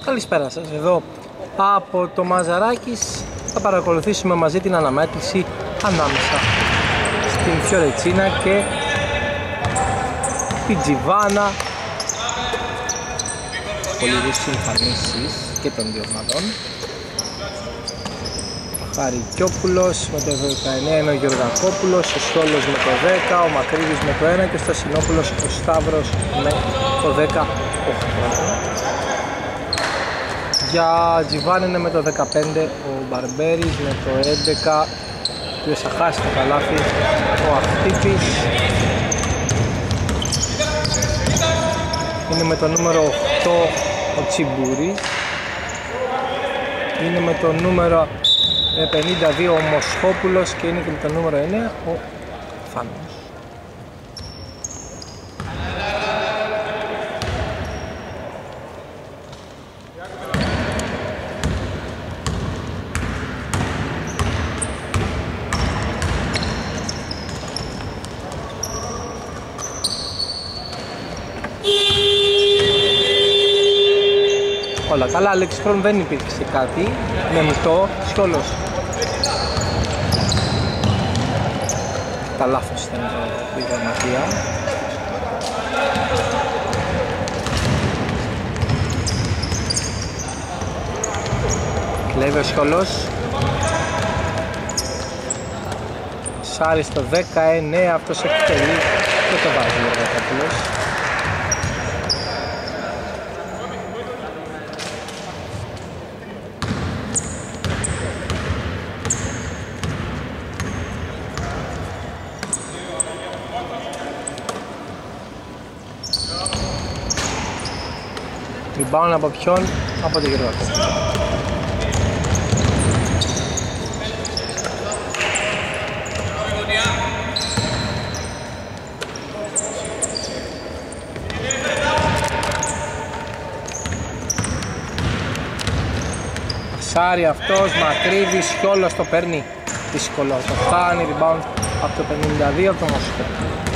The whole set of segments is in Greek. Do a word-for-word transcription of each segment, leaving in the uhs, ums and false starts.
Καλησπέρα σας, εδώ από το Μαζαράκης θα παρακολουθήσουμε μαζί την αναμέτρηση ανάμεσα στην Φιωρετσίνα και την Τζιβάνα. Πολύ δύσκολες εμφανίσεις και των δύο ομάδων. Ο Χαρικιόπουλος με το δεκαεννέα είναι ο Γεωργακόπουλος, ο Σιόλος με το δέκα, ο Μακρύδης με το ένα και ο Στασινόπουλος ο Σταύρος με το δεκαοκτώ. Για Τζιβάν είναι με το δεκαπέντε ο Μπαρμπέρης, με το έντεκα που θα χάσει το καλάθι ο Αχτύπης. Είναι με το νούμερο οκτώ ο Τσιμπούρης. Είναι με το νούμερο πενήντα δύο ο Μοσχόπουλος και είναι και με το νούμερο εννέα ο Φάνος. Όλα καλά, Άλεξ Χρόν δεν υπήρξε κάτι με μητό, Σιόλος. Τα λάθος ήταν η γραμματεία. Κλέβει ο Σιόλος. Σάρι στο δεκαεννέα, αυτός εκτελεί και το βάζει ο Γιακόπουλος. Rebound από ποιον? Από τον Γεωργακόπουλο. Πασάρι αυτός, Μακρύδης, Σιόλος το παίρνει δύσκολο, το φτάνει, rebound από το πενήντα δύο από το Μοσχό.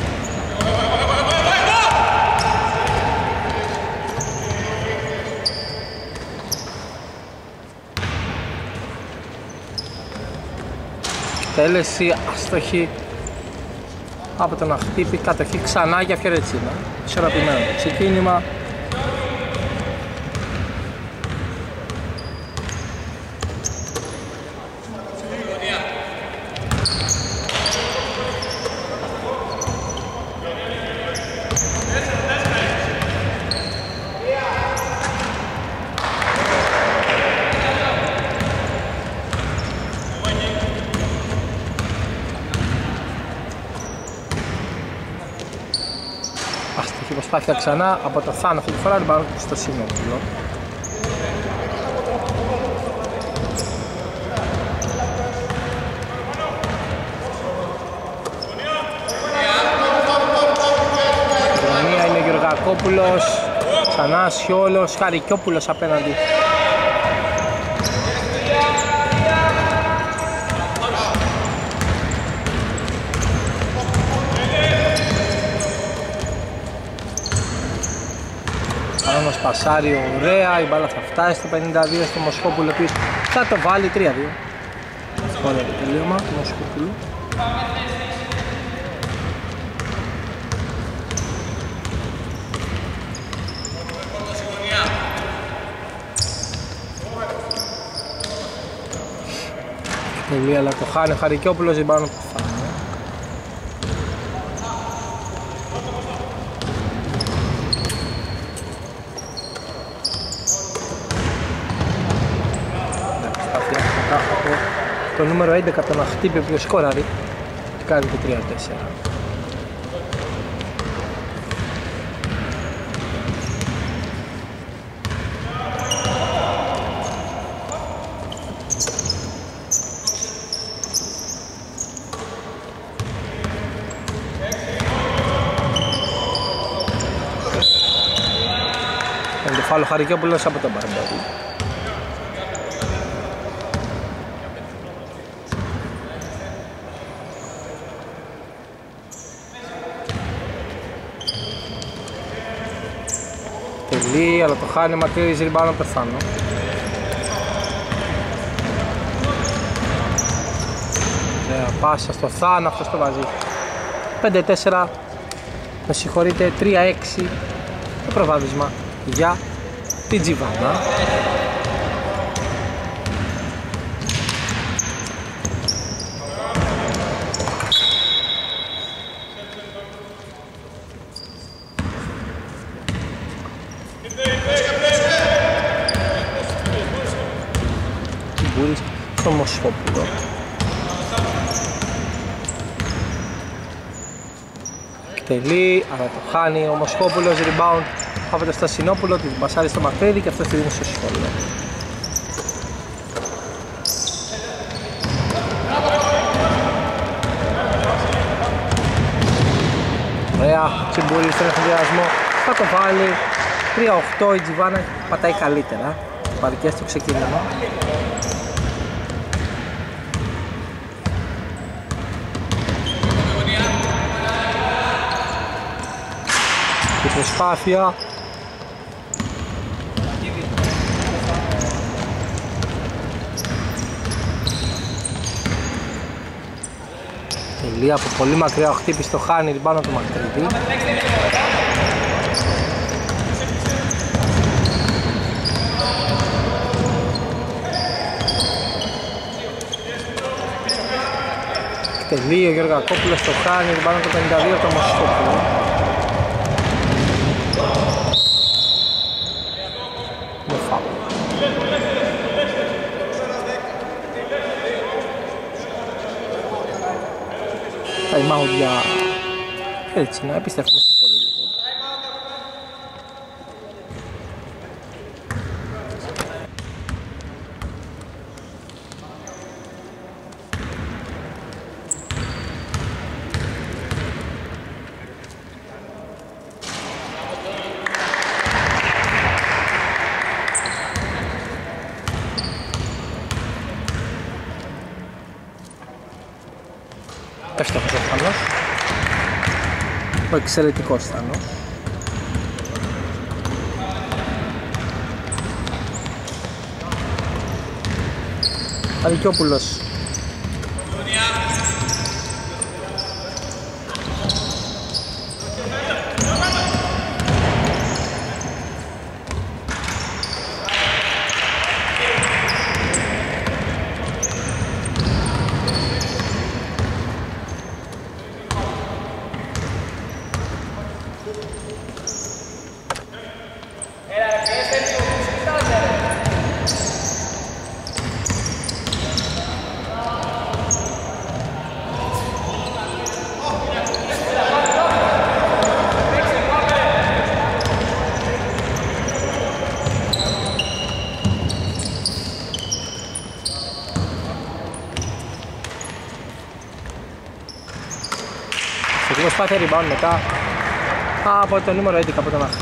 Τέλεση αστοχή από τον Αχτύπη, κατοχή ξανά για Φιωρετσίνα. Ισορροπημένο ξεκίνημα. Προσπάθεια ξανά από το Θάνο αυτή τη φορά, rebound στο Σινόπουλο. Η μία είναι ο Γεωργακόπουλος, ξανά Σιόλος, Χαρικιόπουλος απέναντι. Μας πασάρει ωραία, η μπάλα θα φτάσει στο πενήντα δύο στο Μοσχόπουλο, επίσης θα το βάλει τρία δύο. Ωραία το τελείωμα του Μοσχόπουλου. Τελεία, αλλά το χάνει ο Χαρικιόπουλος, η μπάλα που φάνε. Το νούμερο έντεκα τον Αχτύπη που σκόραρει και κάνει το τρία τέσσερα. Κάνει το φάουλο Χαρικιόπουλος από τον Μπαρμπέρη. Τελεί, αλλά το χάνει, Μακρύβης rebound από το Θάνο. Ωραία πάσα στο Θάνο, αυτός το βάζει. πέντε τέσσερα, με συγχωρείτε, τρία έξι το προβάδισμα για την Τζιβάνα. Στο Μοσχόπουλο. Τελεί, αλλά το χάνει ο Μοσχόπουλος, rebound από το Στασινόπουλο, την μπασάρει στο Μακρύδη και αυτό τη δίνει στο Σχόλιο. Ωραία, Τσιμπούρη στον εφηδιασμό, θα το βάλει. τρία οκτώ, η Τζιβάνα πατάει καλύτερα, παρικές στο ξεκίνημα. Η προσπάθεια τελεία από πολύ μακριά, ο χτύπης το χάνει, ριμπάνω του Μακρύδη. Τελεία ο Γιώργο Ακόπουλος το χάνει, ριμπάνω του πενήντα δύο το Μοσχόπουλο. Time out για έτσι να επιστρέφουμε σε πολύ λίγο. Εύστοχος ο Θάνος, ο εξαιρετικός Θάνος. Αλικιόπουλος. Προσπάθεια rebound μετά από το νούμερο έντεκα από τον Αχτή.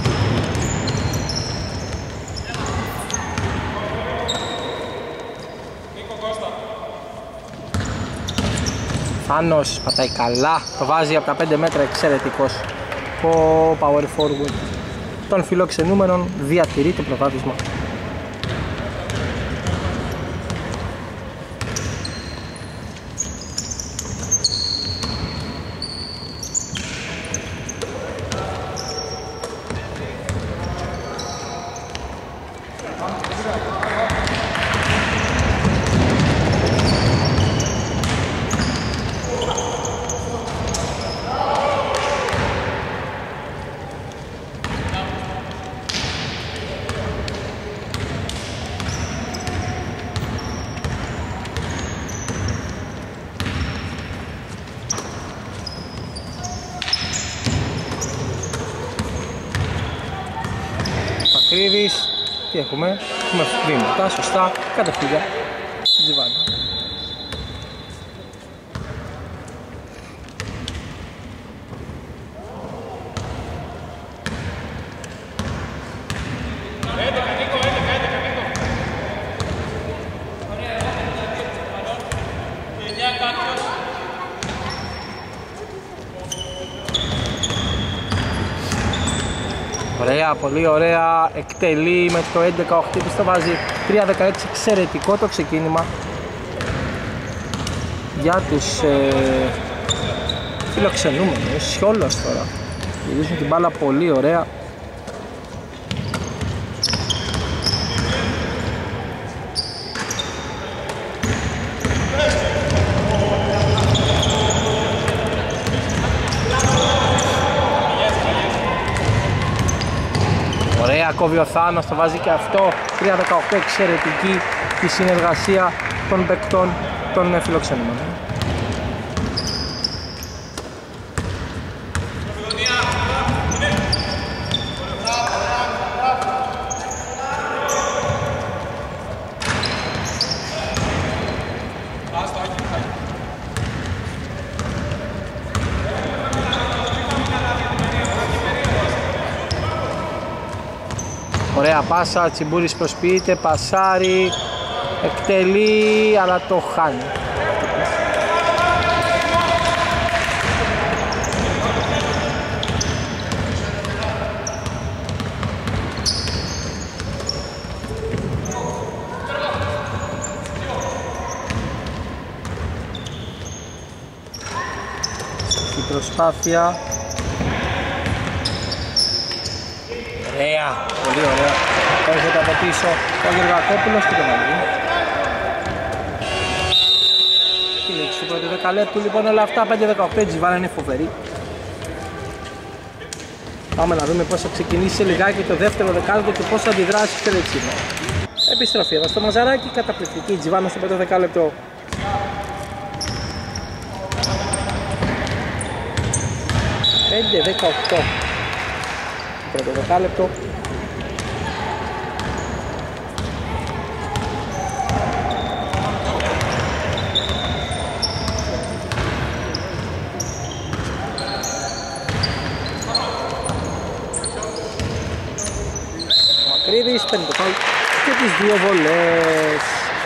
Θάνος πατάει καλά, το βάζει από τα πέντε μέτρα, εξαιρετικός ο power forward των φιλοξενούμενων, διατηρεί το προβάδισμα. Μακρύβης, τι έχουμε, έχουμε βήματα, σωστά, κατευθύνια στην Τζιβάνα. Ωραία, πολύ ωραία, εκτελεί με το έντεκα οκτώ, το βάζει τρία δεκαέξι, εξαιρετικό το ξεκίνημα για τους ε, φιλοξενούμενους. Σιόλος τώρα, γυρίζουν την μπάλα πολύ ωραία. Ωραία, κόβει ο Θάνος, το βάζει και αυτό. Τρία δεκαοκτώ, εξαιρετική η συνεργασία των παικτών των φιλοξενούμενων. Ωραία πάσα, Τσιμπούρης προσποιείται, πασάρι, εκτελεί, αλλά το χάνει. Η προσπάθεια. Ωραία, πολύ ωραία. Έρχεται από πίσω ο Γεργακόπουλος και το βάζει. Στη λήξη του πρώτου δεκαλέπτου λοιπόν όλα αυτά, πέντε δεκαοκτώ, η Τζιβάνα είναι φοβερή. Πάμε να δούμε πώς θα ξεκινήσει λιγάκι το δεύτερο δεκάλεπτο και πώς θα αντιδράσει το Ρετσίνο. Επιστροφή εδώ στο Μαζαράκι, καταπληκτική η Τζιβάνα στο πρώτο δεκάλεπτο. πέντε δεκαοκτώ. Πρώτο δεκάλεπτο. Μακρύδης παίρνει το φάουλ και τις δύο βολές.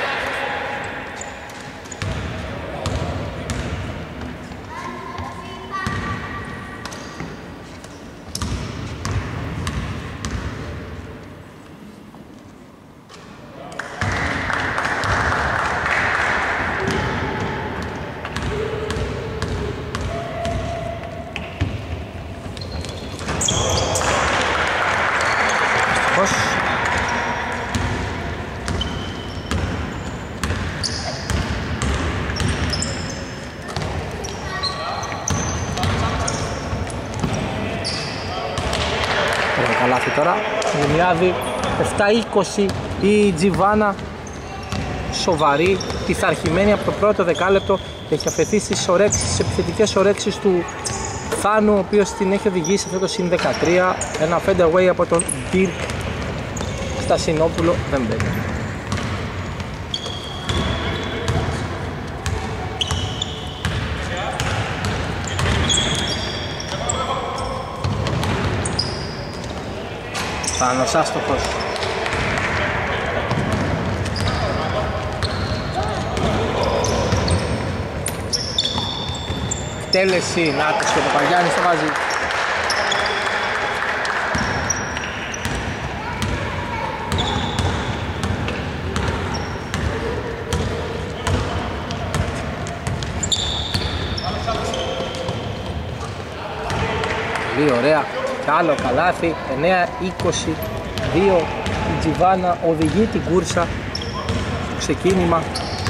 Καλάθι τώρα, Δημιάδη, επτά είκοσι, η Τζιβάνα σοβαρή, πειθαρχημένη από το πρώτο δεκάλεπτο, έχει αφαιθεί στις ορέξεις, στις επιθετικές ορέξεις του Θάνου, ο οποίος την έχει οδηγήσει αυτό το συν δεκατρία, ένα fade away από τον Dirk Στασινόπουλο, δεν μπαίνει. Θάνος άστοχος. Τέλεση, Νάτος και το Παγιάννης το βάζει. Πολύ ωραία. Και άλλο καλάθι, εννέα είκοσι δύο, η Τζιβάνα οδηγεί την κούρσα στο ξεκίνημα.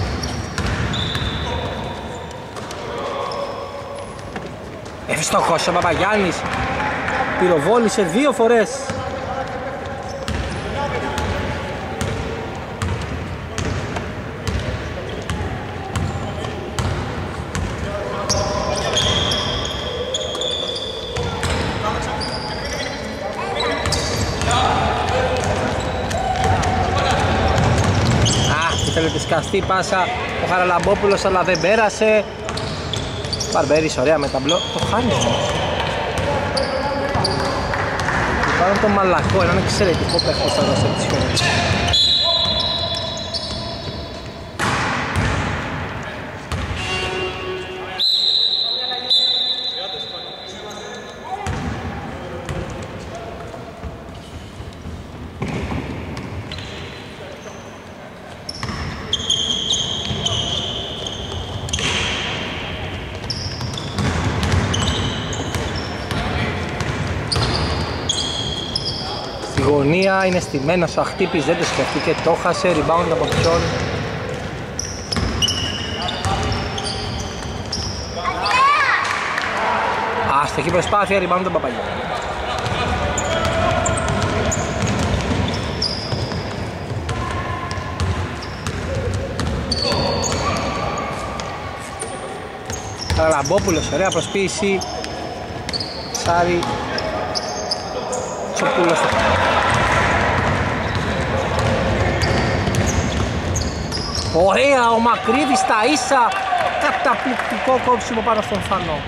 Ευστοχός ο Παπαγιάννης, πυροβόλησε δύο φορές. Ήθελε τη σκαστή πάσα ο Χαραλαμπόπουλος, αλλά δεν πέρασε. Μπαρμπέρης ωραία με ταμπλό, το χάνει όμως. Πάνω το Μαλακό, έναν εξαιρετικό παίχτη στα δόσα της χώρας. γωνία, είναι στημένος ο Αχτύπης, δεν το σκεφτήκε, το χάσε, rebound από ποιον. Άστοχη προσπάθεια, rebound τον Παπαγιάννη. Καραλαμπόπουλος, ωραία προσποίηση. Σάρι Τσοπούλος. Ωραία, ο Μακρύδης στα ίσα. Καταπληκτικό κόψιμο πάνω στον Φανό.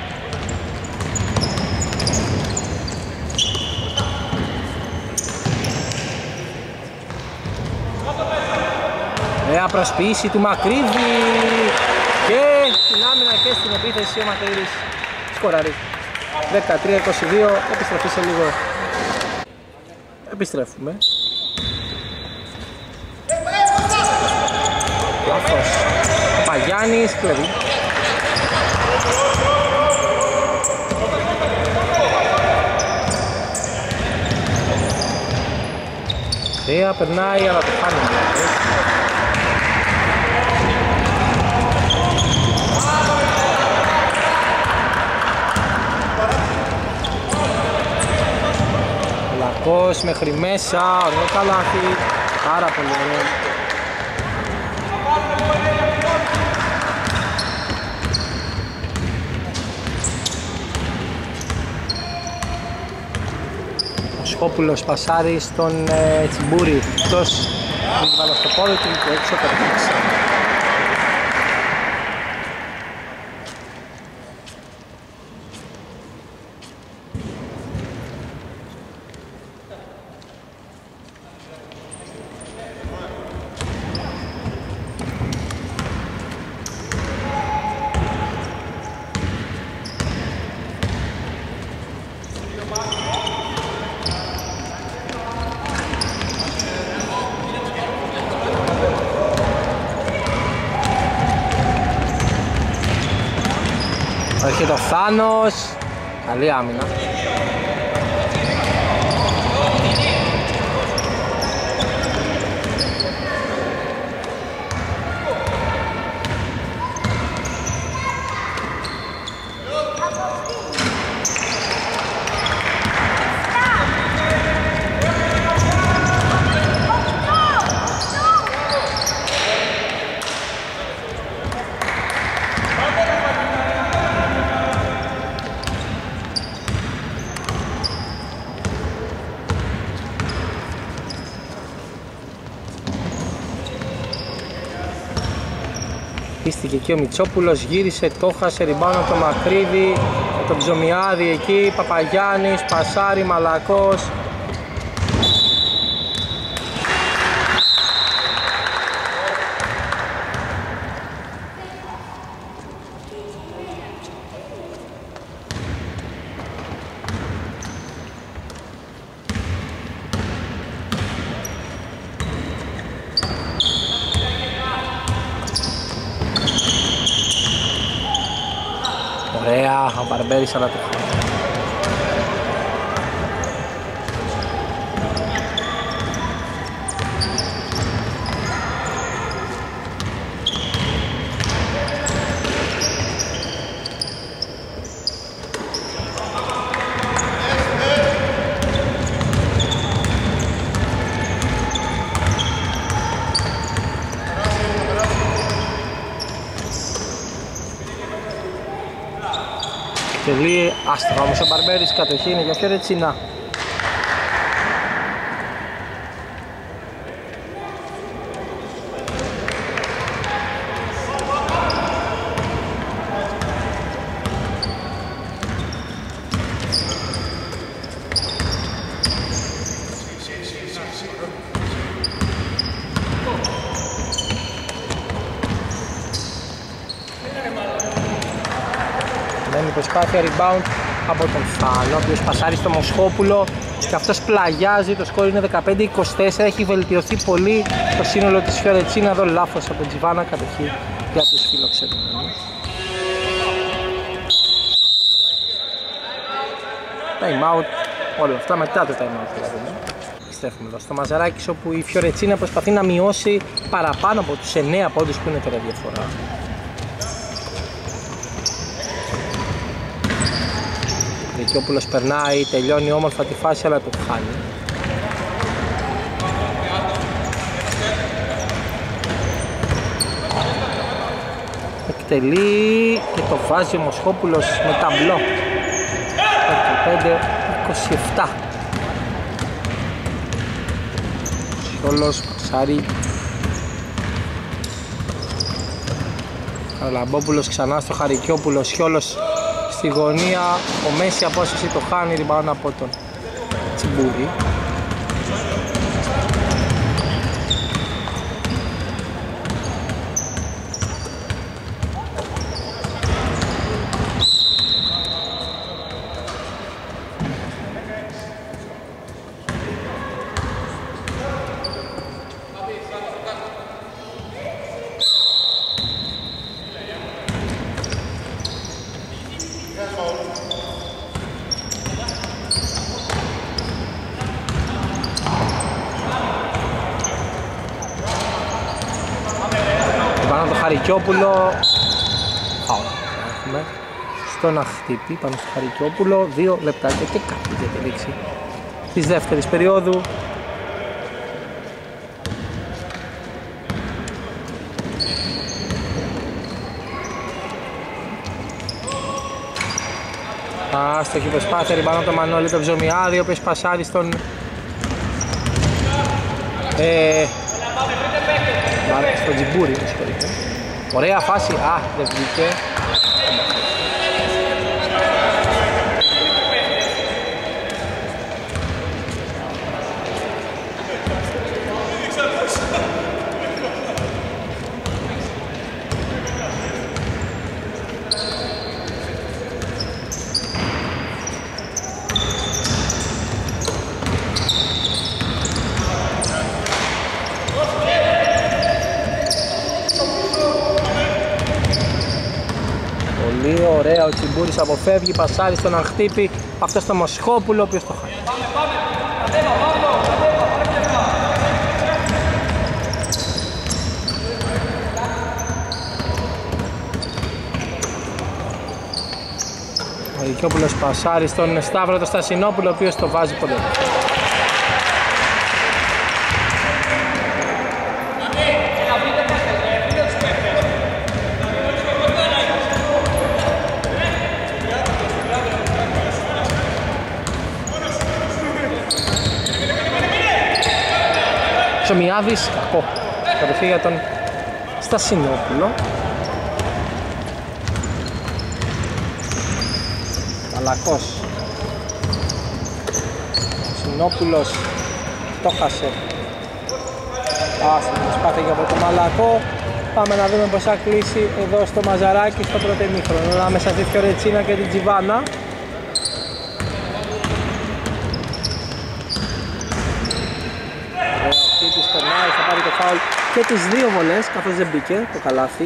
Ωραία προσποίηση του Μακρύδη. Και στην άμυνα και στην επίθεση ο Μακρύδης σκοράρει. δεκατρία είκοσι δύο, επιστροφή σε λίγο. Επιστρέφουμε. Λάθος. Παγιάννης, κλέβει. Τρία, περνάει, αλλά το χάνει. Λακός μέχρι μέσα, ωραίο καλάθι, πάρα πολύ ωραίο. Ο Σχόπουλος πασάρει στον ε, Τσιμπούρη, εκτός μην βάλω στο πόδι του και έξω περνάξει. Έρχεται ο Θάνος, καλή άμυνα. Πίστηκε και ο Μητσόπουλος, γύρισε, το χάσε, ριμπάνω το Μακρύδη, τον Ψωμιάδη εκεί, Παπαγιάννης, πασάρι, Μαλακός. Ωραία, ο Μπαρμπέρης αλλά το χάνει. Τελεί άστοχα όμως ο Μπαρμπέρης, κατοχή είναι για Φιωρετσίνα. Προσπάθεια rebound από τον Φάλο, ο οποίος πασάρει στο Μοσχόπουλο και αυτός πλαγιάζει, το σκόρ είναι δεκαπέντε είκοσι τέσσερα, έχει βελτιωθεί πολύ το σύνολο της Φιωρετσίνα. Εδώ λάθος από τον Τζιβάνα, κατοχή για τους φιλοξενούμενους. Time out, όλα αυτά μετά το time out δηλαδή. επιστρέφουμε εδώ στο Μαζαράκης, όπου η Φιωρετσίνα προσπαθεί να μειώσει παραπάνω από τους εννέα πόντους που είναι τώρα διαφορά. Ο Δικιόπουλος περνάει, τελειώνει όμορφα τη φάση, αλλά το χάνει. Εκτελεί και το βάζει ο Μοσχόπουλος με ταμπλό. δεκαπέντε είκοσι επτά. Σιόλος, Πασάρι. Καλαμπόπουλος ξανά στο Χαρικιόπουλο. Σιόλος στη γωνία. Ο μέση απόσταση το χάνει, rebound από τον Τσιμπούρη. Χαρικιόπουλο, έχουμε στο να χτύπει πάνω στο Χαρικιόπουλο, δύο λεπτάκια και κάτι για τη λήξη της δεύτερης περίοδου. Άστοχη προσπάθεια, ριμπάνω το Μανώλη το Ψωμιάδη, ο οποίος πασάρει στον ε, στον Τζιμπούρη, με συγχωρείτε. Ωραία φάση, α, δεν βγήκε. Ωραία, ο Τσιμπούρης αποφεύγει, πασάρει στον Αγχτύπη, αυτό στο Μοσχόπουλο, ο οποίος το χάνει. Ο Δικιόπουλος πασάρει στον Σταύρο το Στασινόπουλο, ο οποίος το βάζει πολύ. Ψωμιάδης, κακό. Κατευθείαν για τον Στασινόπουλο. Μαλακός. Στασινόπουλος το χάσε. Άστα, προσπάθεια και από το Μαλακό. Πάμε να δούμε πως θα κλείσει εδώ στο Μαζαράκι στο πρώτο ημίχρονο. Ανάμεσα στη Φιωρετσίνα και την Τζιβάνα. Περνάει, θα πάρει το φάουλ και τις δύο βολές, καθώς δεν μπήκε το καλάθι.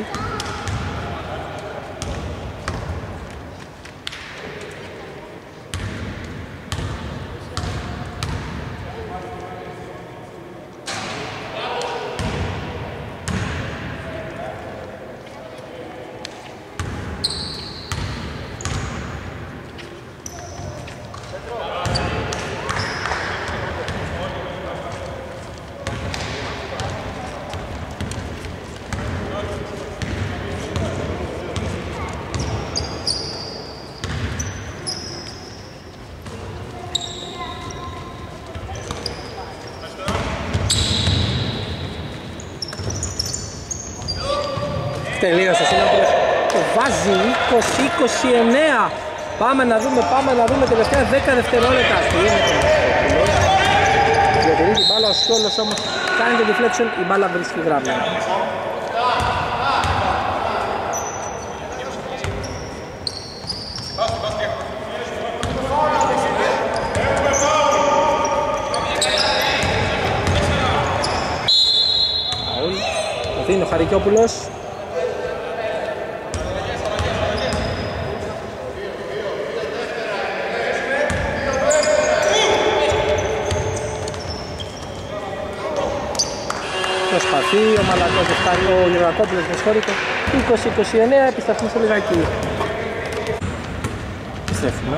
Τελείωσε ο Σινόπουλος, το βάζει είκοσι είκοσι εννέα. Πάμε να δούμε, πάμε να δούμε τελευταία δέκα δευτερόλεπτα. Τι είναι το Μοσχόπουλος. Διατηρεί την μπάλα, ο Σιόλος όμως κάνει το deflection, η μπάλα βρίσκει γράμμα. Δίνει ο Χαρικιόπουλος. επιστραφεί, ο Μαλακός δευτάρει, ο Γεωργακόπουλος με συγχωρείτε, είκοσι είκοσι εννέα, επιστραφούμε σε λιγάκι. Επιστρέφουμε.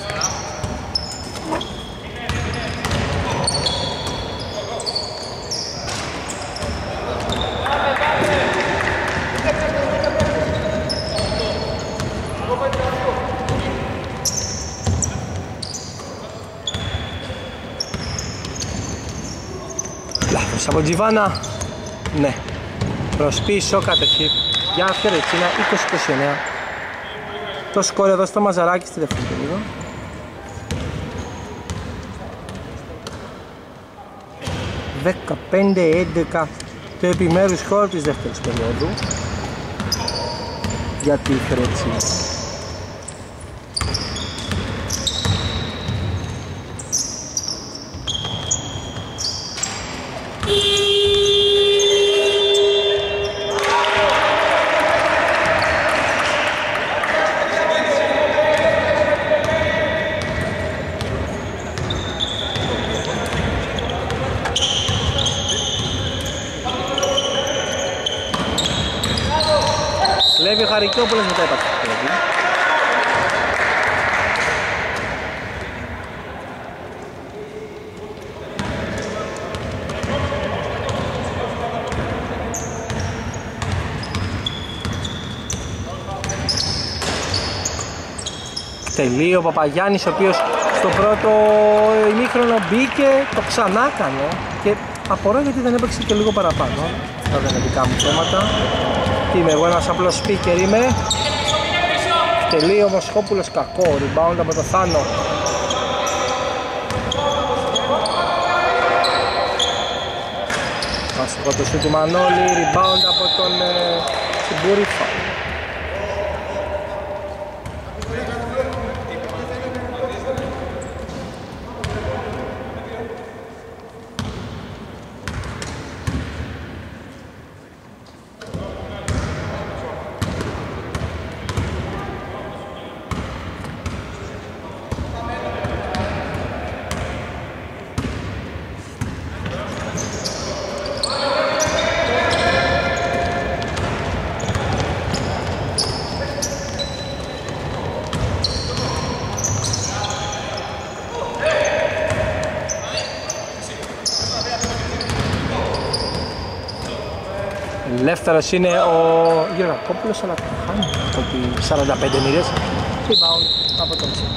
Λάθος από Τζιβάνα. Ναι. Προς πίσω κατοχή για Φιωρεντσίνα είκοσι είκοσι εννέα. Το σκορ εδώ στο Μαζαράκι στη δεύτερη περίοδο. δεκαπέντε έντεκα το επιμέρους σκορ της δεύτερης περίοδου για τη Φιωρεντσίνα. Λέβει ο Χαρικιόπουλος μετά υπάρχει. Τελεί ο Παπαγιάννης, ο οποίος στο πρώτο ημίχρονο μπήκε, το ξανά έκανε και απορώ γιατί δεν έπαιξε και λίγο παραπάνω. Αυτά δεν είναι δικά μου θέματα. Τι είμαι εγώ, ένας απλός speaker είμαι. Τελεί ο Μοσχόπουλος, κακό rebound από το Θάνο. Αστικό το σου του Μανώλη, rebound από τον ε, Σιμπούρηφα. Ελεύθερος είναι ο Γεωργακόπουλος, αλλά το χάνει από σαράντα πέντε μοίρες. Rebound από τον Τσίπ.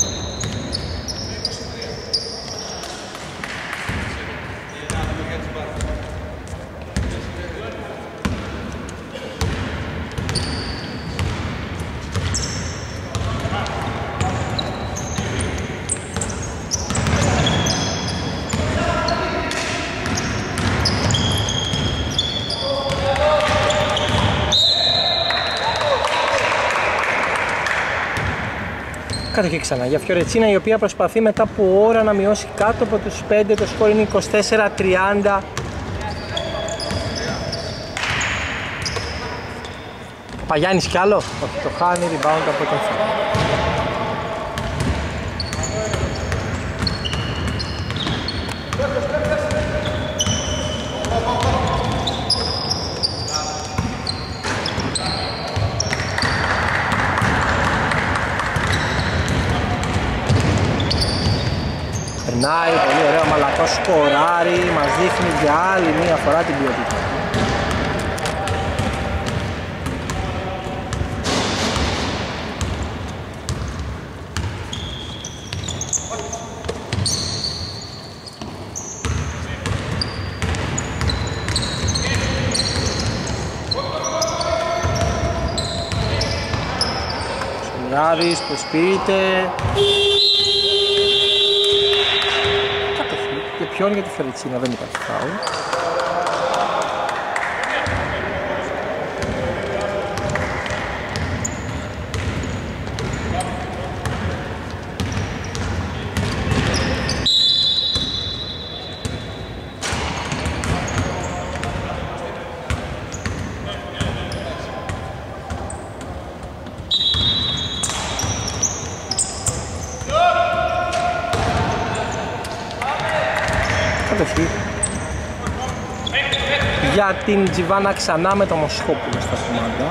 Κατοχή ξανά για Φιωρεντσίνα, η οποία προσπαθεί μετά από ώρα να μειώσει κάτω από τους πέντε, το σκορ είναι είκοσι τέσσερα τριάντα. Παγιάννης κι άλλο, όχι, το χάνει, rebound από τον Φιωρεντσίνα. Περνάει, πολύ ωραίο, Μαλακός σκοράρει, μας δείχνει για άλλη μία φορά την ποιότητα. Σολιάδης, προσποιείται. Και ποιον για τη Φιωρεντσίνα, δεν υπάρχει φάουλ. για την Τζιβάνα ξανά με το Μοσχόπουλο στα κουμάντα.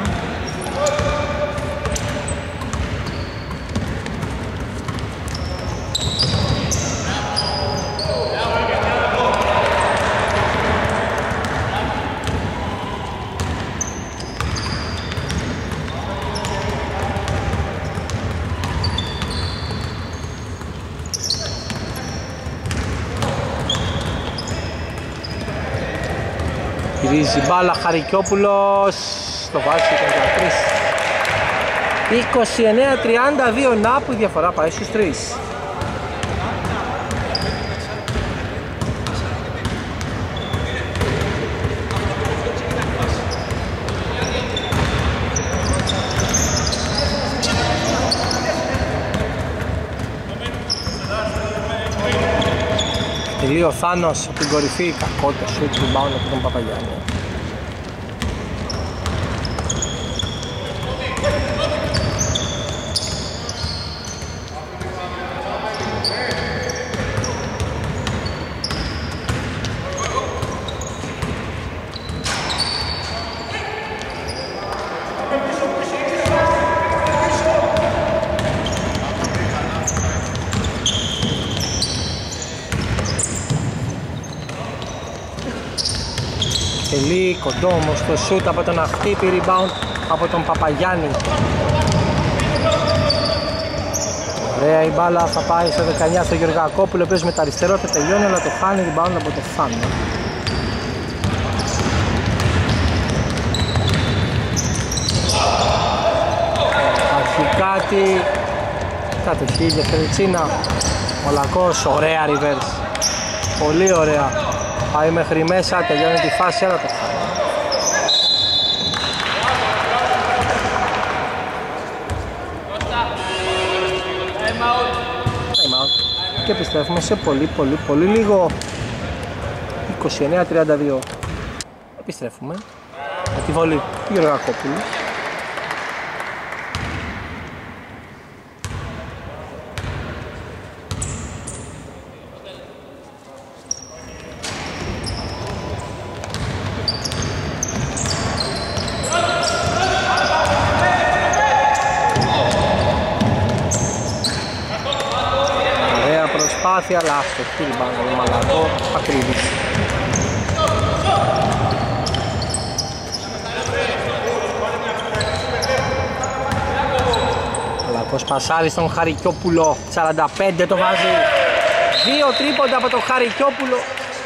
Γυρίζει μπάλα, Χαρικιόπουλος, στο βάζει για τρεις. είκοσι εννέα τριάντα δύο, να που η διαφορά πάει στους τρεις. Τελεί ο Θάνος από την κορυφή, κακό το σουτ του rebound από τον Παπαγιάννη. Τελεί κοντό όμως το σούτ από τον Αχτύπη, rebound από τον Παπαγιάννη. Ωραία η μπάλα θα πάει στο δεκαεννιά στο Γεωργακόπουλο, ο οποίος με τα αριστερό θα τελειώνει, αλλά το χάνει, rebound από το Θάνο. Αρχικάτη, κατοχή για Φεριτσίνα, ο Λακός, ωραία reverse, πολύ ωραία. Πάει μέχρι μέσα, τελειώνει τη φάση, αλλά το χάνει. Time out. Και επιστρέφουμε σε πολύ πολύ πολύ λίγο. είκοσι εννέα τριάντα δύο. Επιστρέφουμε με τη βολή του Γεωργακόπουλου. Αλλά αυτό χείλη πάνω με μαλακό, ακρίβης. Μαλακός πασάρι στον Χαρικιόπουλο, σαράντα πέντε το βάζει. Δύο τρίποντα από τον Χαρικιόπουλο.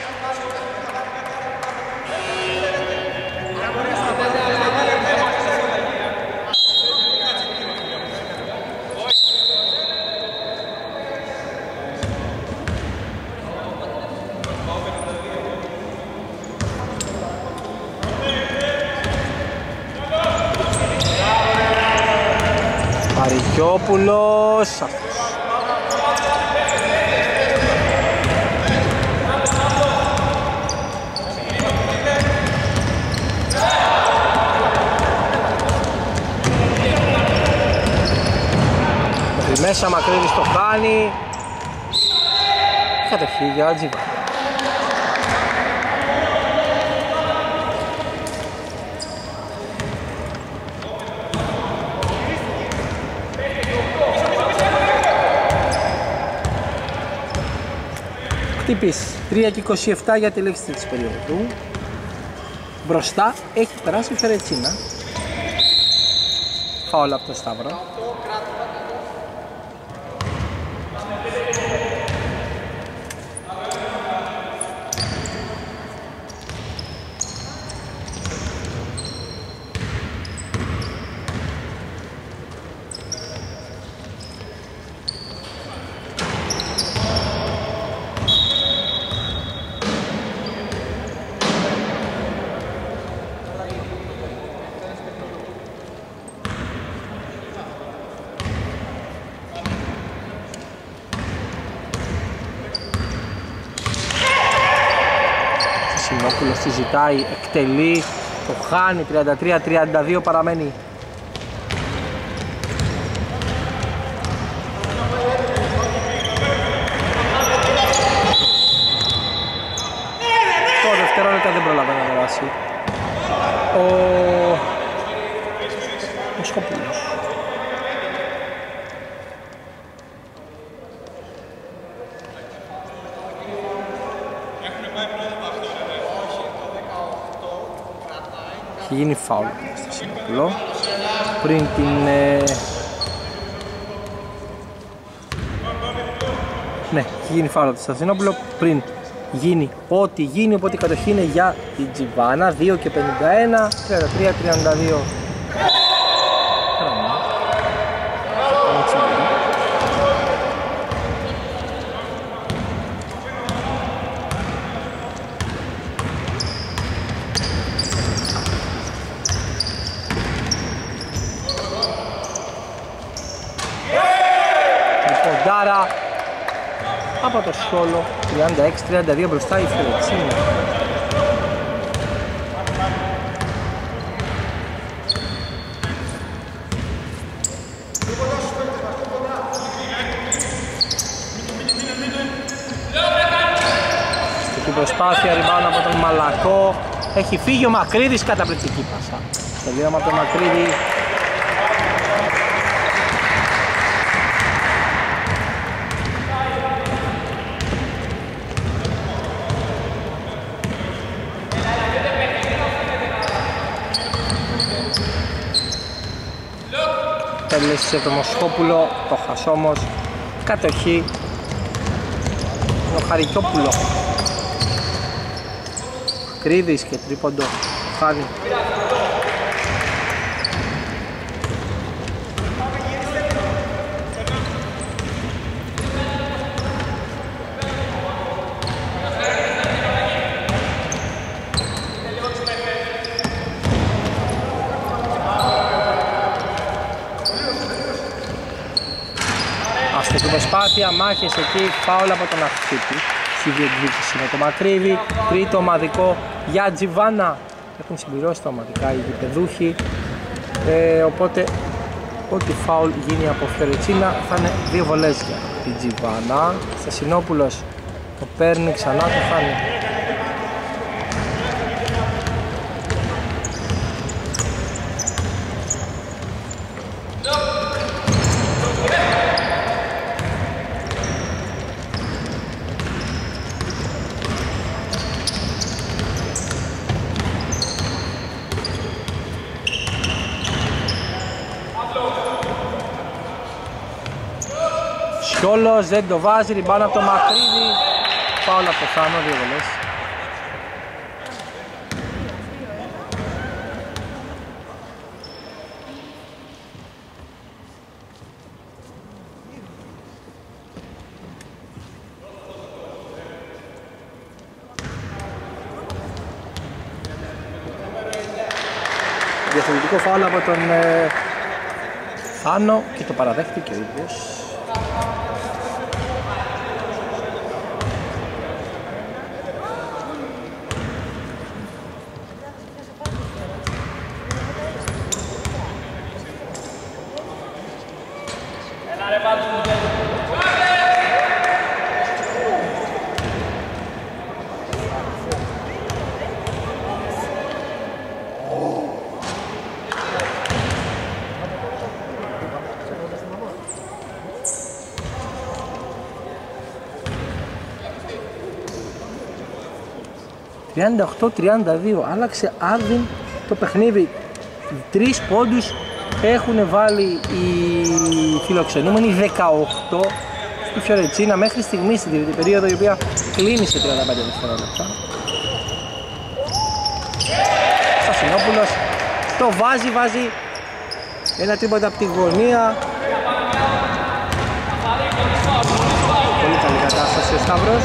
Χαρικιόπουλος, μέχρι μέσα Μακρύβης το χάνει. Κατοχή για Τζιβάνα. Χτύπης, τρία και είκοσι επτά για τη λήξη της περίοδου. Μπροστά έχει περάσει η Φερετσίνα. Φάουλ από το Σταύρο. Συνόπουλος τη ζητάει, εκτελεί, το χάνει, τριάντα τρία τριάντα δύο παραμένει. Το δευτερόλεπτο δεκάλεπτα δεν προλαβαίνει να περάσει ο Μοσχόπουλος. Έχει γίνει φάουλ στο Σινόπουλο πριν την... Ε... Ναι, έχει γίνει φάουλ στο Σινόπουλο πριν γίνει ό,τι γίνει, οπότε η κατοχή είναι για την Τζιβάνα. Δύο και πενήντα ένα, τριάντα τρία τριάντα δύο. Ποντάρα από το Σόλο, τριάντα έξι τριάντα δύο μπροστά η Φερετσίνα. Στην προσπάθεια rebound από τον Μαλακό, έχει φύγει ο Μακρύδης, καταπληκτική πάσα. Το βίωμα από τον Μακρύδη. Τελείωσε το Μοσχόπουλο, το Χασόμος, κατοχή το Χαριτόπουλο. Κρίδης και τρίποντο, χάνει. Στην προσπάθεια, μάχες εκεί, φάουλ από τον Αχτύπη στη διεκδίκηση με το Μακρύβη. Τρίτο ομαδικό για Τζιβάνα. Έχουν συμπληρώσει τα ομαδικά οι γηπεδούχοι, ε, οπότε ό,τι φάουλ γίνει από Φιωρετσίνα θα είναι δύο βολές για την Τζιβάνα. Στασινόπουλος το παίρνει ξανά, το χάνει. Σιόλος δεν το βάζει, ριμπάνω από το Μακρύδη. Πάω από το Θάνο, δύο βολές. Διαφορετικό φάουλ από τον ε, Θάνο και το παραδέχτηκε ο ίδιος. τριάντα οκτώ τριάντα δύο, άλλαξε Άρδιν το παιχνίδι. Τρεις πόντους έχουν βάλει οι φιλοξενούμενοι, δεκαοκτώ στη Φιωρετσίνα μέχρι στιγμή στην τρίτη περίοδο, η οποία κλείνει σε τριάντα πέντε δευτερόλεπτα. Στασινόπουλος το βάζει, βάζει ένα τρίποντα από τη γωνία. Πολύ καλή κατάσταση ο Σταύρος.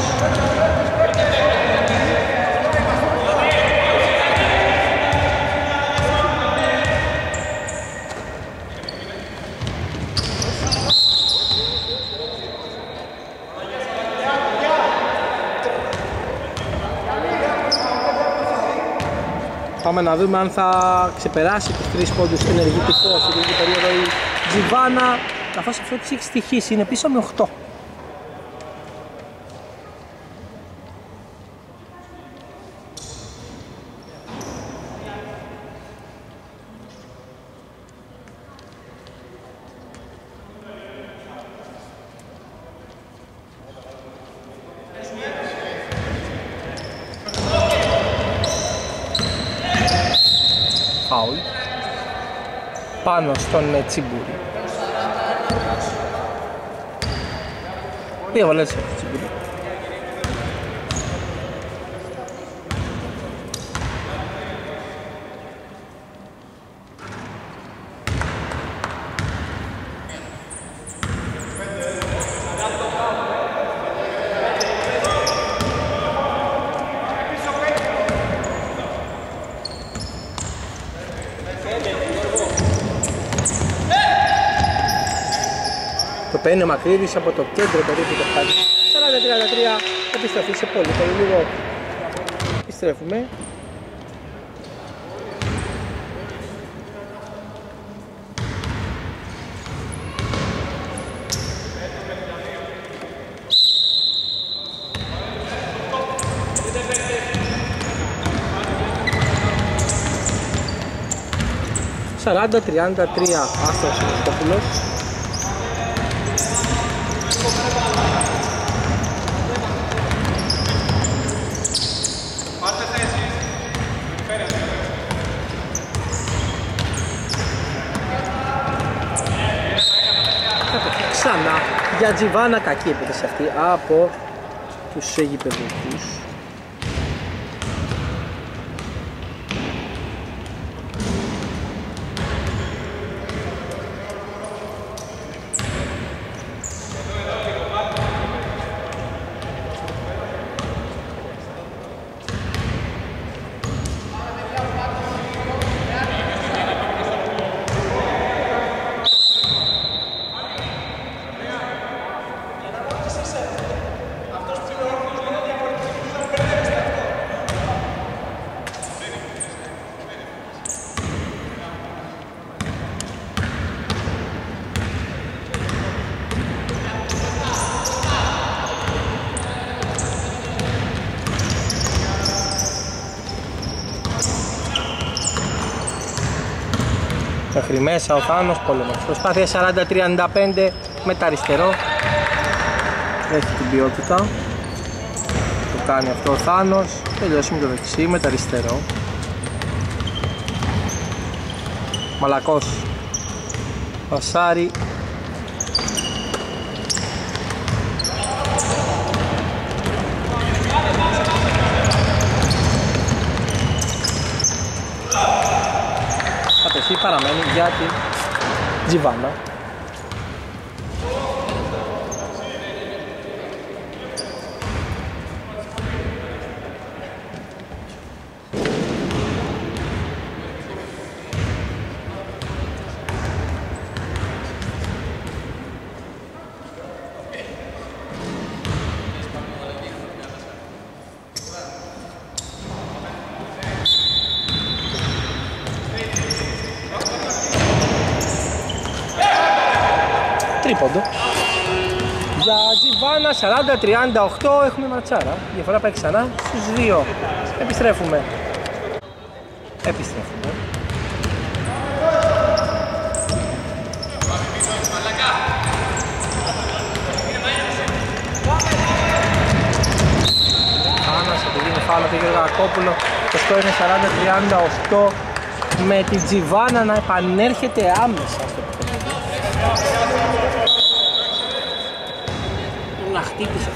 Πάμε να δούμε αν θα ξεπεράσει τους τρεις πόντους ενεργητικό στην τρίτη περίοδο η Τζιβάνα, καθώς αυτό της έχει στοιχήσει, είναι πίσω με οκτώ. φάουλ πάνω στον ε, Τσιμπούρη. Δύο βολές από τον Τσιμπούρη. Παίρνει ο Μακρύδης από το κέντρο περίπου το χάρι. σαράντα τριάντα τρία, επιστροφή σε πολύ πολύ λίγο. Επιστρέφουμε. σαράντα τριάντα τρία, άστρος ο Μοσκόπουλος. Ξανά για Τζιβάνα, κακή επίθεση αυτή από τους γηπεδούχους. Μέχρι μέσα ο Θάνος, πόλεμος. Προσπάθεια σαράντα τριάντα πέντε με τα αριστερό. Έχει την ποιότητα. Το κάνει αυτό ο Θάνος. Τελειώσει με το δεξί με τα αριστερό. Μαλακός. Πασάρι. Κατοχή παραμένει για την Τζιβάνα. Τρίποντο για Τζιβάνα, σαράντα τριάντα οκτώ, έχουμε ματσάρα. Η διαφορά πάει ξανά στους δύο. Επιστρέφουμε. Επιστρέφουμε. Άνας επειδή φάουλ από τον Γιώργο Ακόπουλο. Το σκορ είναι σαράντα τριάντα οκτώ με την Τζιβάνα να επανέρχεται άμεσα στο παιχνίδι. Να χτύπησε.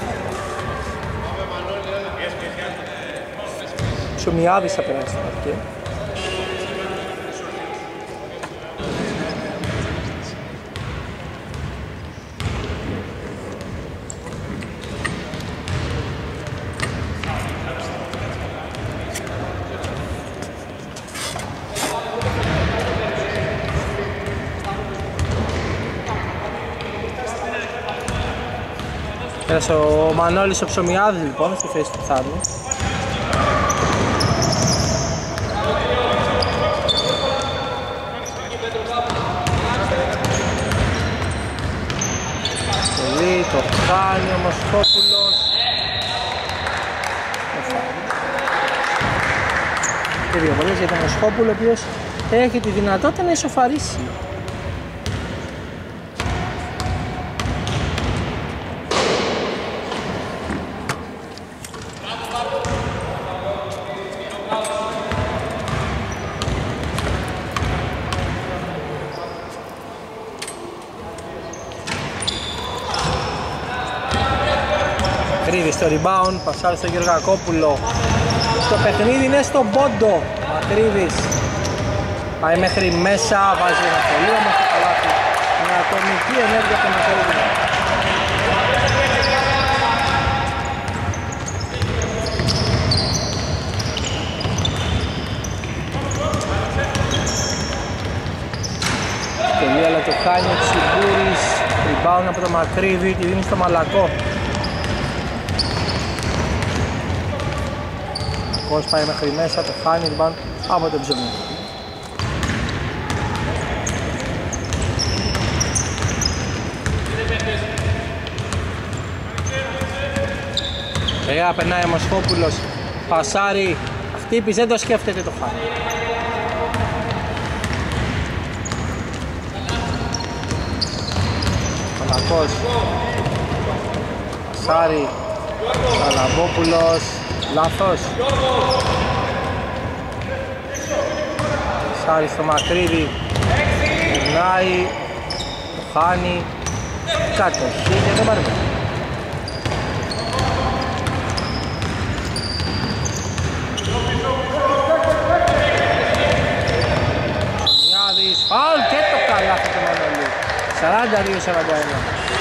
Ψωμιάδης θα περάσει στο παρκέ. Πέρασε ο Μανώλης ο Ψωμιάδης λοιπόν στη θέση του Θάνου. Πολύ το κάνει ο Μοσχόπουλος. Και δύο βολές για τον Μοσχόπουλο ο οποίος έχει τη δυνατότητα να ισοφαρίσει. Μακρύβη στο rebound, πασάρει στο Γεωργακόπουλο. Το παιχνίδι είναι στον πόντο. Μακρύβης πάει μέχρι μέσα, βάζει ένα πολύ όμορφο καλάθι. Μια ατομική ενέργεια από τον Μακρύβη. Τελεία, αλλά το κάνει ο Τσιμπούρης. Rebound από το Μακρύβη, τη δίνει στο Μαλακό. Πώς πάει μέχρι μέσα, το χάνει, rebound από τον Ψωμί. Ωραία, περνάει ο Μοσχόπουλος, πασάρει, χτύπησε, δεν το σκέφτεται, το χάνει. Μαλακός, πασάρει, Καλαμπόπουλος, λάθος. Πασάρει στο Μακρύβη, περνάει, το χάνει, κατοχή και δεν πάρει. Φάουλ και το καλάθι του Μανολίου. σαράντα δύο σαράντα ένα.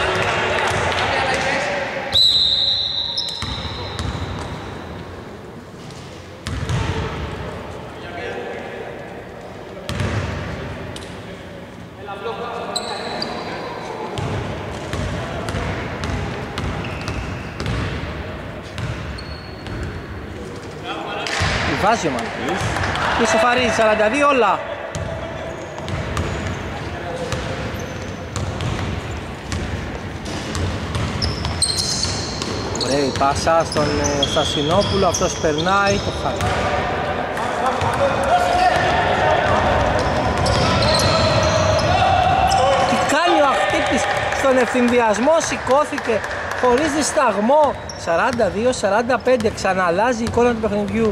Βάζει ο Μανολίου. Ισοφαρίζει σαράντα δύο όλα. Ωραία η πάσα στον Στασινόπουλο, αυτός περνάει, το χάνει. Τι κάνει ο Αχτύπης στον ευθυνδιασμό, σηκώθηκε χωρίς δισταγμό. σαράντα δύο σαράντα πέντε, ξαναλάζει η εικόνα του παιχνιδιού.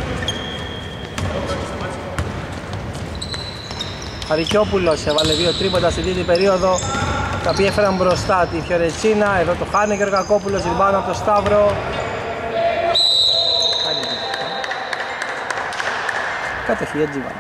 Χαρικιόπουλος έβαλε δύο τρίποτα στην τρίτη περίοδο, τα οποία έφεραν μπροστά τη Φιωρετσίνα. Εδώ το χάνει ο Γεωργακόπουλος, ριμπάνω από το Σταύρο. Κατοχή για Τζιβάνα.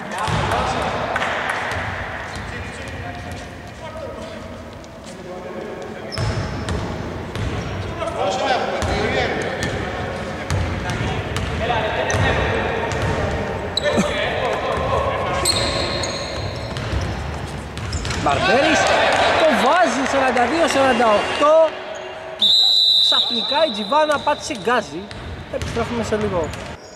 Μπαρμπέρης το βάζει σαράντα δύο σαράντα οκτώ. Ξαφνικά η Τζιβάνα πάτησε γκάζι. Επιστρέφουμε σε λίγο.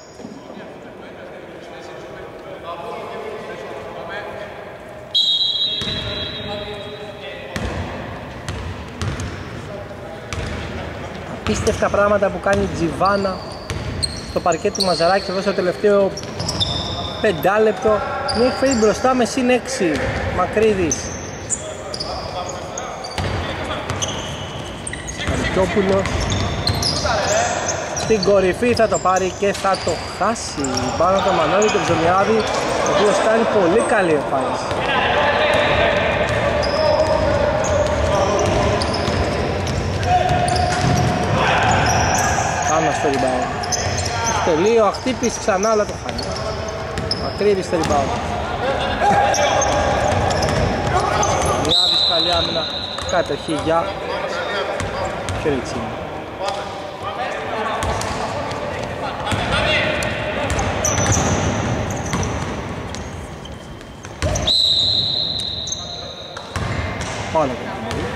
Απίστευτα πράγματα που κάνει η Τζιβάνα στο παρκέ του Μαζαράκη εδώ στο τελευταίο πεντάλεπτο. Την έχει φέρει μπροστά με συν έξι. Μακρύδης. Χαρικιόπουλος στην κορυφή, θα το πάρει και θα το χάσει. Πάνω το Μανώλη τον Ψωμιάδη, ο οποίος κάνει πολύ καλή εμφάνιση. Πάμε στο rebound. Τελείο, Αχτύπης ξανά, αλλά το χάνει. Μακρύβη στο rebound. Μιάδης, καλή άμυνα, κατοχή για Φιωρετσίνα. Όλα τα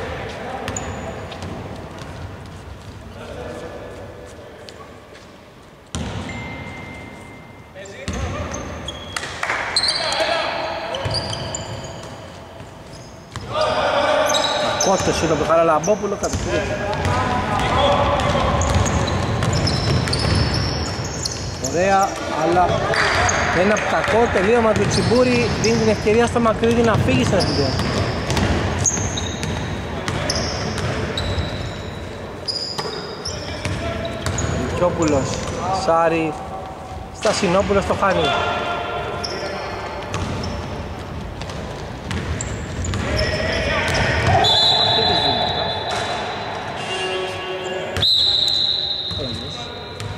Κόστος ήταν το Χαραλαμπόπουλο, κατευθύνει. Ωραία, αλλά ένα κακό τελείωμα του Τσιμπούρη δίνει την ευκαιρία στο Μακρύδη να φύγει στην ευθυνδιασμό. Χαρικιόπουλος, Σάρι, Στασινόπουλος το χάνει.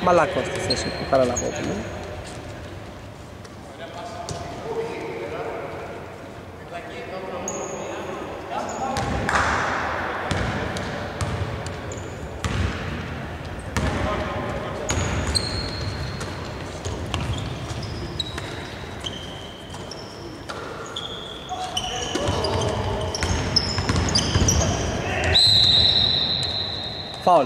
Μαλακός στη θέση του Καραλαγόπουλου. Φάουλ.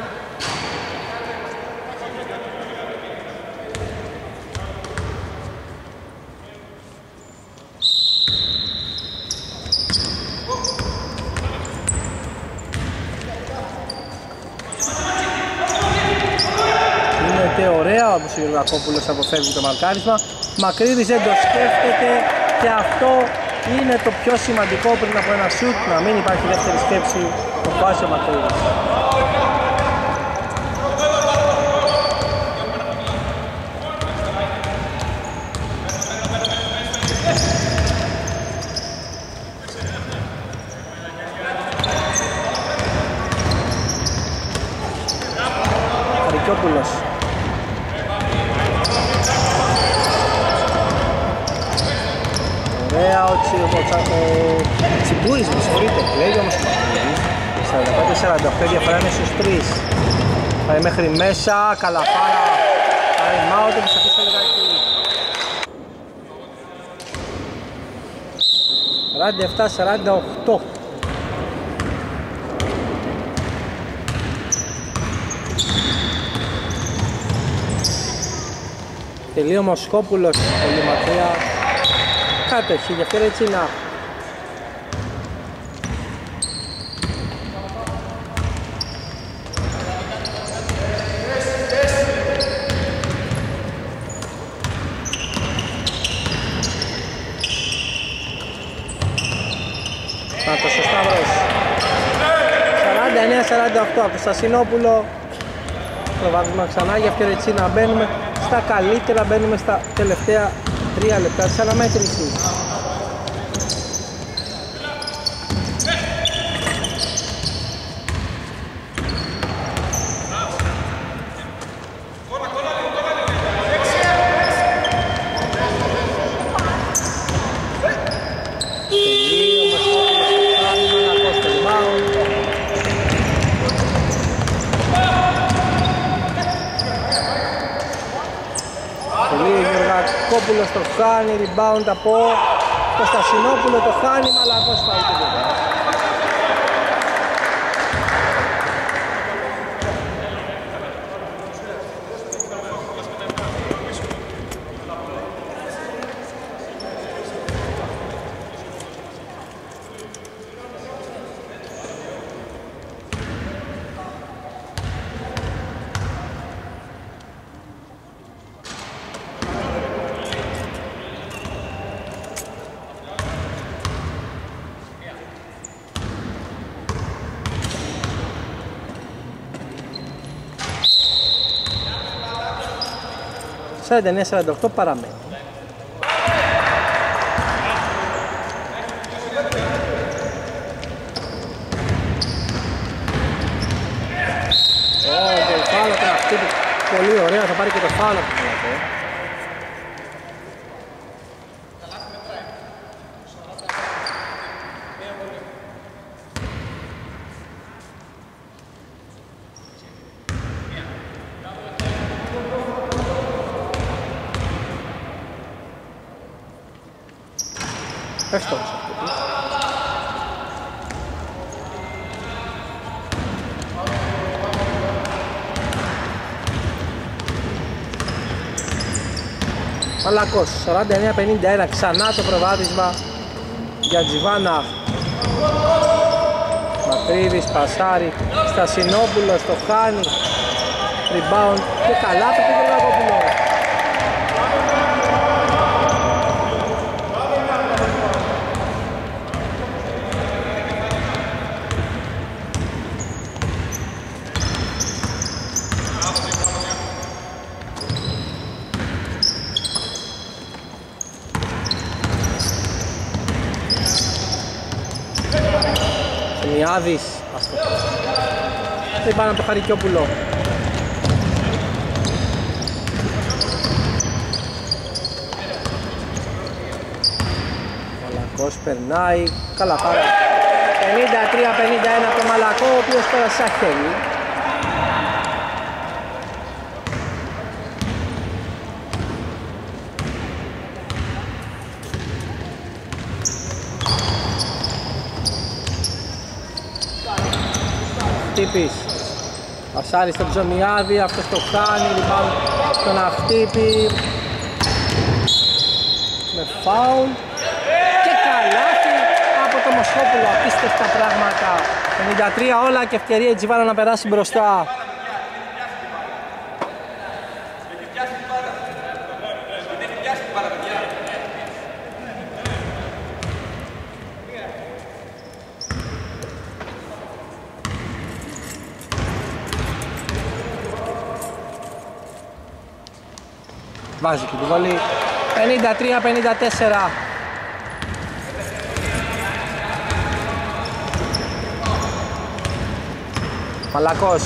Γίνεται ωραία όπως ο Γεωργακόπουλος αποφεύγει το μαρκάρισμα. Μακρύδης δεν το σκέφτεται και αυτό είναι το πιο σημαντικό πριν από ένα σουτ, να μην υπάρχει δεύτερη σκέψη, το βάζει ο Μακρύδης. Χαρικιόπουλος. Ωραία, ο Τσιμπούης, με συγχωρείτε, λέει όμως σαράντα πέντε σαράντα οκτώ, διαφορά είναι στους τρεις. Πάει μέχρι μέσα, καλαφάρα, time out, επιστροφή λιγάκι. σαράντα επτά σαράντα οκτώ. Τελείο Μοσχόπουλος, πολύ μακριά. Κάτοχη, γι' αυτό έτσι να. Πάτος ο Σταύρος. σαράντα εννέα σαράντα οκτώ από Στασινόπουλο. Προβάδισμα ξανά, γι' αυτό έτσι να μπαίνουμε στα καλύτερα, μπαίνουμε στα τελευταία τρία λεπτά της αναμέτρησης. Κόπουλος το χάνει, rebound από το Στασινόπουλο, το χάνει, Μαλακός πάει και βέβαια. σαράντα εννέα σαράντα οκτώ παραμένει. Ω, το φάουλ από αυτή, πολύ ωραία, θα πάρει και το φάουλ από αυτό. Εύστοχος αυτός. Μαλακός, σαράντα εννέα πενήντα ένα, ξανά το προβάδισμα για Τζιβάνα. Μακρύβης, πασάρι, Στασινόπουλος, το χάνει, rebound και καλά το πήγε ο Γεωργακόπουλος. Μιάδης, δεν πάνε από το Χαρικιόπουλο. Μαλακός περνάει, καλά πάρα. πενήντα τρία πενήντα ένα το Μαλακό, ο οποίος πέρασε σαν χέρι. Χτύπης, πασάρι στον Ψωμιάδη, αυτός το χάνει, rebound στον Αχτύπη με φάουλ και καλάθι από το Μοσχόπουλο, απίστευτα πράγματα. πενήντα τρία όλα και ευκαιρία η Τζιβάνα να περάσει μπροστά. Βάζει και τη βολή. πενήντα τρία πενήντα τέσσερα. Μαλακός.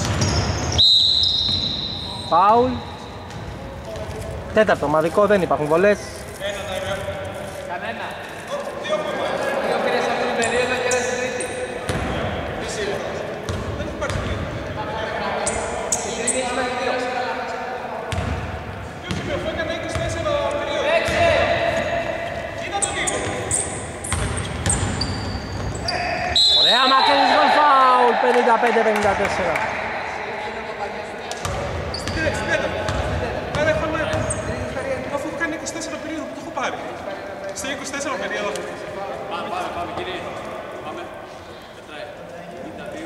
Φάουλ. Τέταρτο ομαδικό, δεν υπάρχουν βολές. Κανένα. Δύο πήρες από την περίοδο και ένας στην τρίτη. Δεν υπάρχει τρίτη. Η τρίτη έχει μέχρι δύο. Ωραία μακρινισμό φάουλ, πενήντα πέντε πενήντα τέσσερα. Αφού κάνει είκοσι τέσσερα περίοδο που το έχω πάρει. Σε είκοσι τέσσερα περίοδο. Πάμε, πάμε, πάμε κύριε. Πάμε. Μετράει. πενήντα δύο.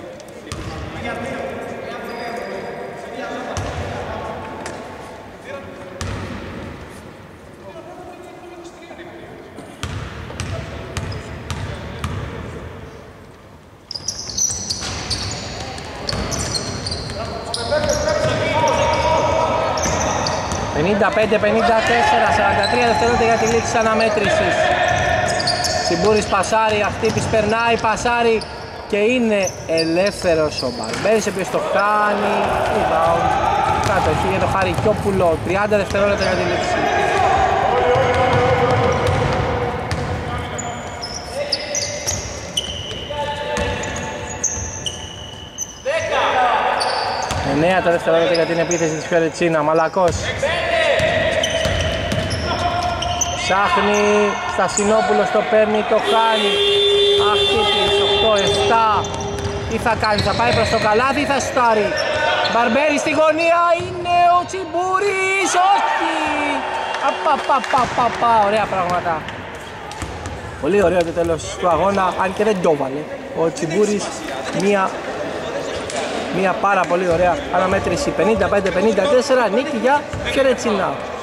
πενήντα πέντε πενήντα τέσσερα, σαράντα τρία δευτερόλεπτα για τη λήξη της αναμέτρησης. Τσιμπούρης πασάρι, Αχτύπης περνάει, πασάρι και είναι ελεύθερος ο Μπαρμπέρης, ο οποίος το κάνει. Rebound, κατοχή για το Χαρικιόπουλο, τριάντα δευτερόλεπτα για τη λήξη. εννέα τα δευτερόλεπτα για την επίθεση της Φιωρετσίνα. Μαλακός ψάχνει, Στασινόπουλος το παίρνει, το χάνει. Αχτύπης, οκτώ επτά. Τι θα κάνει, θα πάει προς το καλάθι ή θα σουτάρει. Μπαρμπέρι στη γωνία, είναι ο Τσιμπούρης, όχι. Απαπαπαπαπα, ωραία πράγματα. Πολύ ωραίο το τέλος του αγώνα, αν και δεν το βάλε. Ο Τσιμπούρης, μία Μια πάρα πολύ ωραία αναμέτρηση, πενήντα πέντε πενήντα τέσσερα, νίκη για Φιωρετσίνα.